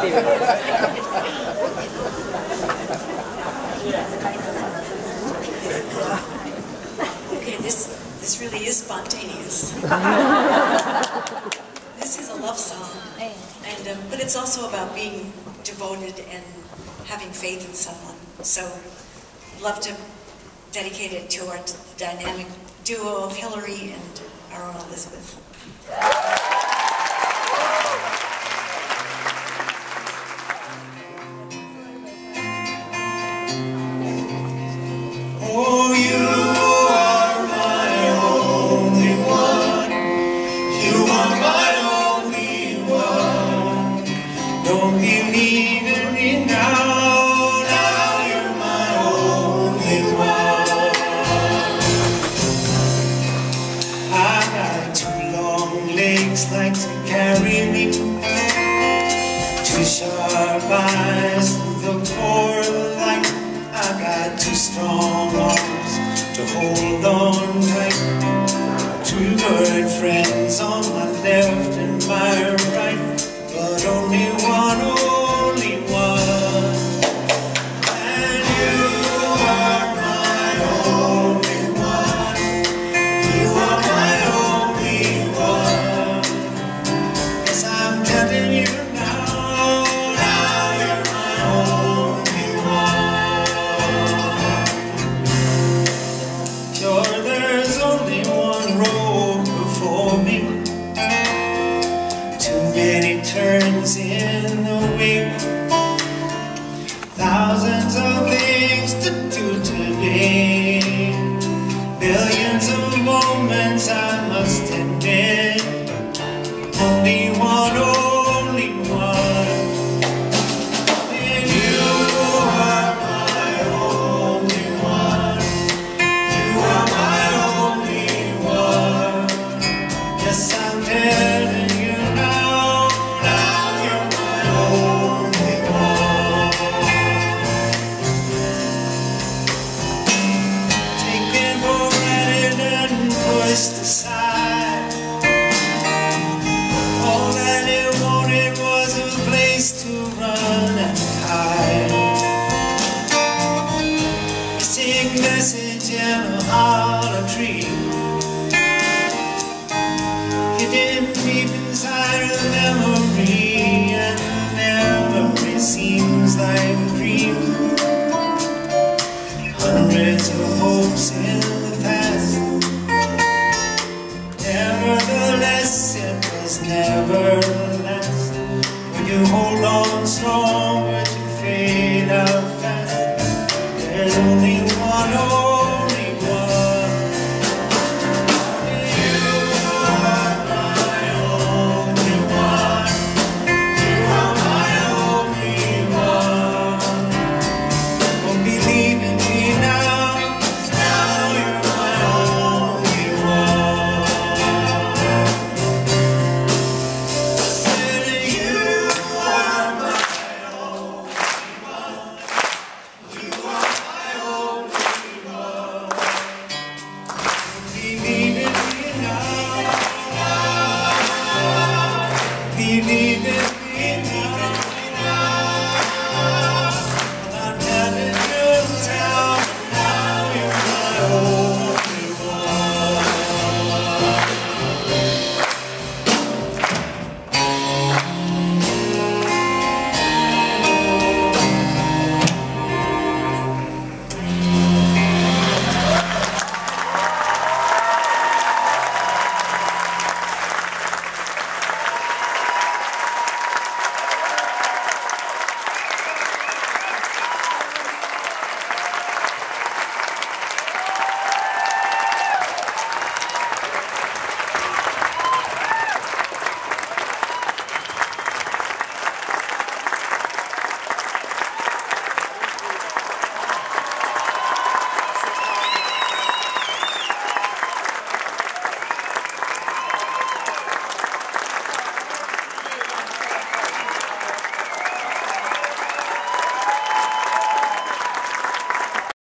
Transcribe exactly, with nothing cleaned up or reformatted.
Okay, this this really is spontaneous. This is a love song, and um, but it's also about being devoted and having faith in someone. So, I'd love to dedicate it to our dynamic duo of Hillary and our own Elizabeth. Oh, you are my only one. You are my only one. Don't believe in me now. Now you're my only one. I got two long legs like to carry me, two sharp eyes look for the light. I got two strong arms to hold on tight, two good friends on my left and my right, but only one, only one. And you are my only one. You are my only one. Yes, I'm telling you now, now you're my only one. Sure, there's only one road before me, too many turns in the